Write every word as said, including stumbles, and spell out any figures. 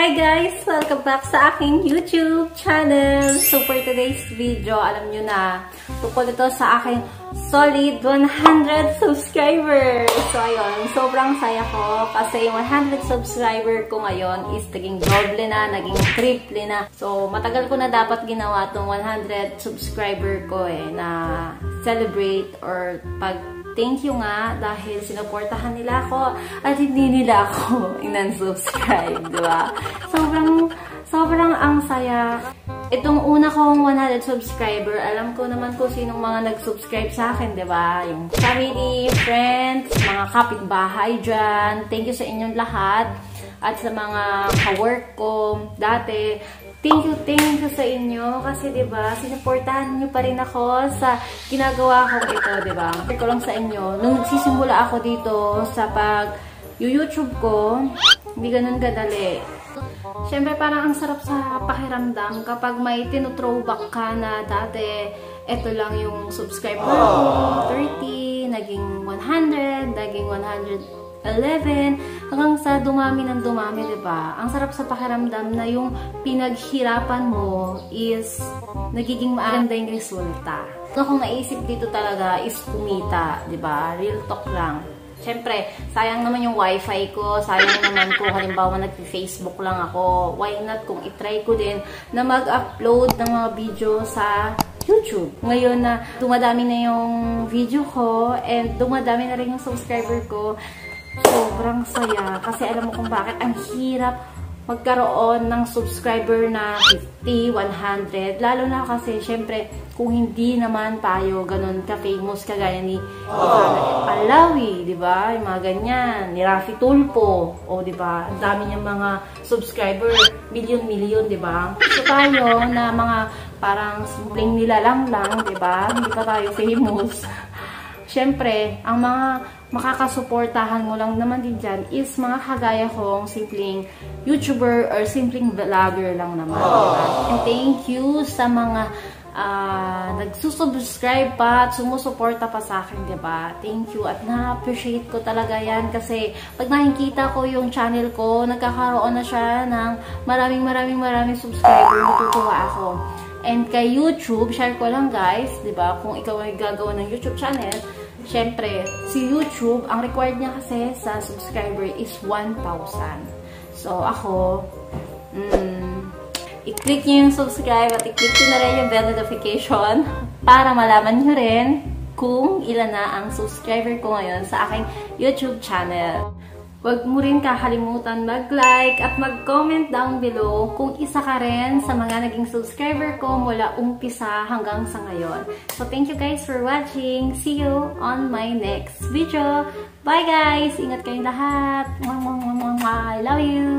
Hi guys! Welcome back sa aking YouTube channel. So for today's video, alam nyo na, tungkol ito sa aking solid one hundred subscribers. So ayun, sobrang saya ko kasi yung one hundred subscriber ko ngayon is naging doble na, naging triple na. So matagal ko na dapat ginawa itong one hundred subscriber ko eh, na celebrate or pag thank you nga dahil sinuportahan nila ako at hindi nila ako inan-subscribe, di ba? Sobrang, sobrang ang saya. Itong una kong one hundred subscriber, alam ko naman kung sinong mga nag-subscribe sa akin, di ba? Yung family, friends, mga kapitbahay dyan. Thank you sa inyong lahat. At sa mga ka-work ko dati, thank you, thank you sa inyo kasi 'di ba, sinuportahan niyo pa rin ako sa ginagawa ko ito, 'di ba? Sabi ko lang sa inyo, nung nagsisimula ako dito sa pag YouTube ko, hindi ganoon kadali. Siyempre parang ang sarap sa pakiramdam kapag may tinu-throwback ka na dati, ito lang yung subscriber ko, thirty, naging one hundred, naging one hundred eleven, hanggang sa dumami ng dumami, diba? Ang sarap sa pakiramdam na yung pinaghirapan mo is nagiging maganda yung resulta. So, kung naisip dito talaga is kumita, diba? Real talk lang. Siyempre, sayang naman yung wifi ko, sayang naman kung halimbawa nag-Facebook lang ako. Why not kung itry ko din na mag-upload ng mga video sa YouTube. Ngayon na dumadami na yung video ko and dumadami na rin yung subscriber ko, sobrang saya. Kasi alam mo kung bakit ang hirap magkaroon ng subscriber na fifty, one hundred. Lalo na kasi, syempre, kung hindi naman tayo ganun ka-famous kagaya ni Alawi, di ba? Yung mga ganyan. Ni Rafi Tulpo. O, di ba? Ang dami niyang mga subscriber. Million-million, di ba? So, tayo na mga parang simpleng nilalang lang, di ba? Hindi pa tayo famous. Syempre, ang mga makakasuportahan mo lang naman din dyan is mga kagaya kong simpleng YouTuber or simpleng vlogger lang naman. Diba? And thank you sa mga uh, nagsusubscribe pa at sumusuporta pa sa akin, diba? Thank you at na-appreciate ko talaga yan kasi pag nakikita ko yung channel ko, nagkakaroon na siya ng maraming maraming maraming subscriber, natutuwa ako. And kay YouTube, share ko lang guys, diba? Kung ikaw ay gagawa ng YouTube channel, siyempre, si YouTube, ang required niya kasi sa subscriber is one thousand. So, ako, mm, i-click niyo yung subscribe at i-click niyo na rin yung bell notification para malaman niyo rin kung ilan na ang subscriber ko ngayon sa aking YouTube channel. Huwag mo rin kakalimutan mag-like at mag-comment down below kung isa ka rin sa mga naging subscriber ko mula umpisa hanggang sa ngayon. So, thank you guys for watching. See you on my next video. Bye guys! Ingat kayong lahat. I love you!